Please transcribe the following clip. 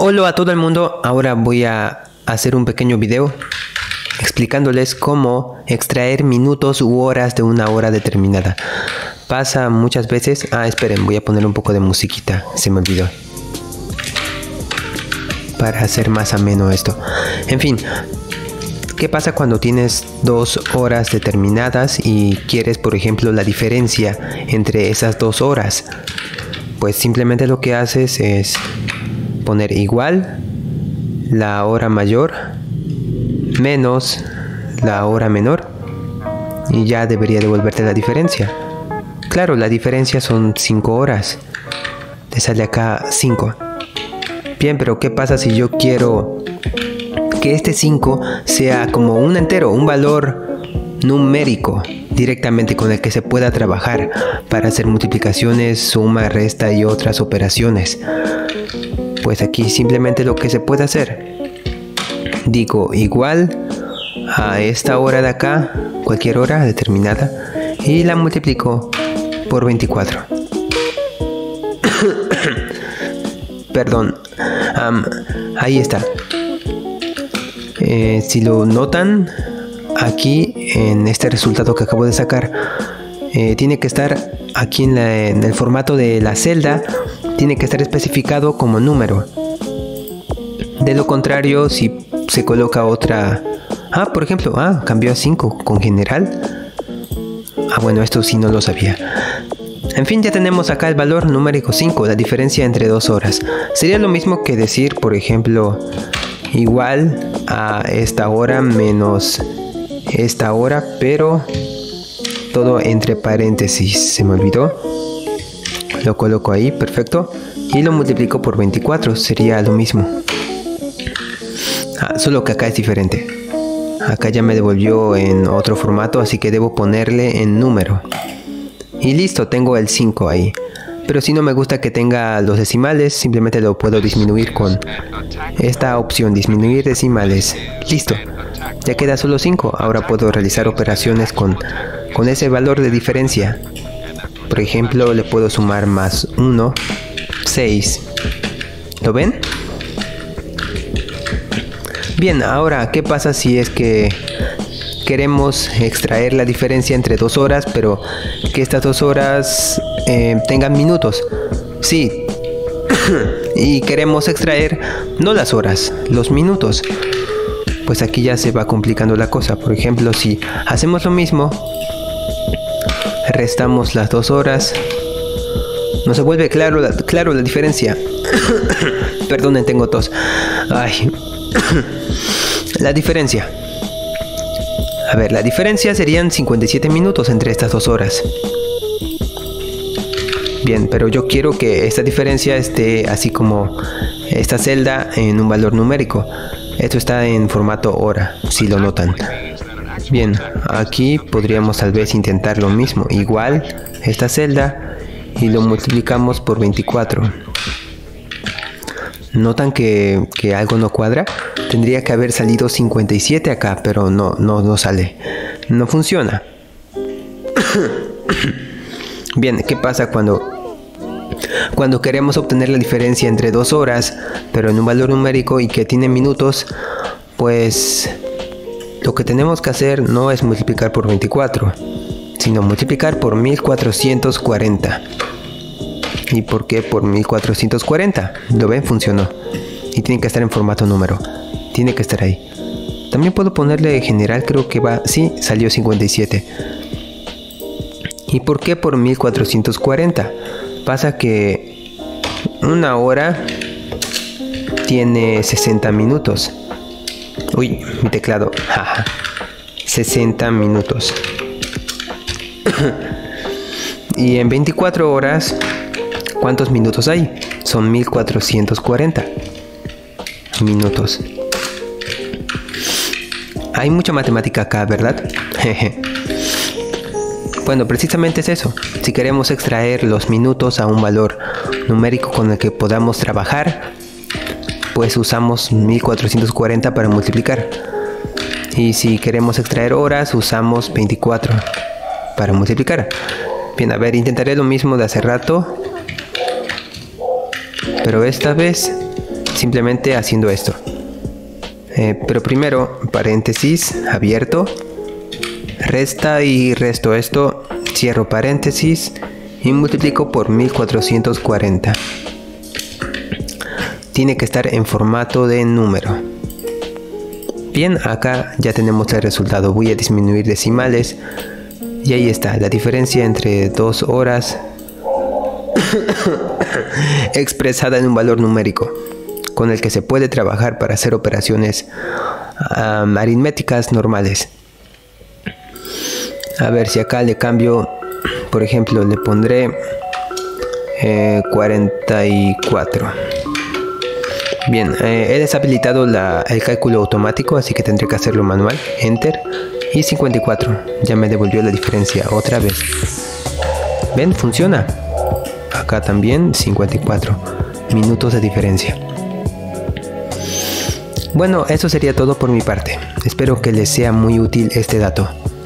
Hola a todo el mundo, ahora voy a hacer un pequeño video explicándoles cómo extraer minutos u horas de una hora determinada. Pasa muchas veces... esperen, voy a poner un poco de musiquita, se me olvidó. Para hacer más ameno esto. En fin, ¿qué pasa cuando tienes 2 horas determinadas y quieres, por ejemplo, la diferencia entre esas 2 horas? Pues simplemente lo que haces es poner igual la hora mayor menos la hora menor y ya debería devolverte la diferencia. Claro, la diferencia son 5 horas. Te sale acá 5. Bien, pero ¿qué pasa si yo quiero que este 5 sea como un entero, un valor numérico directamente con el que se pueda trabajar para hacer multiplicaciones, suma, resta y otras operaciones? Pues aquí simplemente lo que se puede hacer, digo igual a esta hora de acá, cualquier hora determinada, y la multiplico por 24. Perdón, ahí está. Si lo notan, aquí en este resultado que acabo de sacar, tiene que estar aquí en el formato de la celda, tiene que estar especificado como número. De lo contrario, si se coloca otra... por ejemplo, cambió a 5 con general. Bueno, esto sí no lo sabía. En fin, ya tenemos acá el valor numérico 5, la diferencia entre 2 horas. Sería lo mismo que decir, por ejemplo, igual a esta hora menos esta hora, pero todo entre paréntesis. Se me olvidó. Lo coloco ahí, perfecto. Y lo multiplico por 24, sería lo mismo. Solo que acá es diferente. Acá ya me devolvió en otro formato, así que debo ponerle en número. Y listo, tengo el 5 ahí. Pero si no me gusta que tenga los decimales, simplemente lo puedo disminuir con esta opción, disminuir decimales. Listo, ya queda solo 5. Ahora puedo realizar operaciones con ese valor de diferencia. Por ejemplo, le puedo sumar más 1, 6. ¿Lo ven? Bien, ahora, ¿qué pasa si es que queremos extraer la diferencia entre 2 horas, pero que estas 2 horas tengan minutos? Sí. Y queremos extraer no las horas, los minutos. Pues aquí ya se va complicando la cosa. Por ejemplo, si hacemos lo mismo, restamos las 2 horas, no se vuelve claro la diferencia. Perdonen, tengo tos. La diferencia. A ver, la diferencia serían 57 minutos entre estas 2 horas. Bien, pero yo quiero que esta diferencia esté así como esta celda en un valor numérico. Esto está en formato hora, si lo notan. Bien, aquí podríamos tal vez intentar lo mismo. Igual esta celda y lo multiplicamos por 24. ¿Notan que algo no cuadra? Tendría que haber salido 57 acá, pero no sale. No funciona. Bien, ¿qué pasa cuando queremos obtener la diferencia entre 2 horas, pero en un valor numérico y que tiene minutos? Pues lo que tenemos que hacer no es multiplicar por 24, sino multiplicar por 1440. ¿Y por qué por 1440? ¿Lo ven? Funcionó. Y tiene que estar en formato número. Tiene que estar ahí. También puedo ponerle general, creo que va... Sí, salió 57. ¿Y por qué por 1440? Pasa que una hora tiene 60 minutos. Uy, mi teclado. 60 minutos. Y en 24 horas... ¿cuántos minutos hay? Son 1440 minutos. Hay mucha matemática acá, ¿verdad? Bueno, precisamente es eso. Si queremos extraer los minutos a un valor numérico con el que podamos trabajar, pues usamos 1440 para multiplicar. Y si queremos extraer horas, usamos 24 para multiplicar. Bien, a ver, intentaré lo mismo de hace rato. Pero esta vez simplemente haciendo esto. Pero primero, paréntesis, abierto, resta y resto esto, cierro paréntesis y multiplico por 1440. Tiene que estar en formato de número. Bien, acá ya tenemos el resultado. Voy a disminuir decimales y ahí está la diferencia entre 2 horas expresada en un valor numérico con el que se puede trabajar para hacer operaciones aritméticas normales. A ver si acá le cambio, por ejemplo, le pondré 44. Bien, he deshabilitado el cálculo automático, así que tendré que hacerlo manual. Enter. Y 54. Ya me devolvió la diferencia otra vez. ¿Ven? Funciona. Acá también 54 minutos de diferencia. Bueno, eso sería todo por mi parte. Espero que les sea muy útil este dato.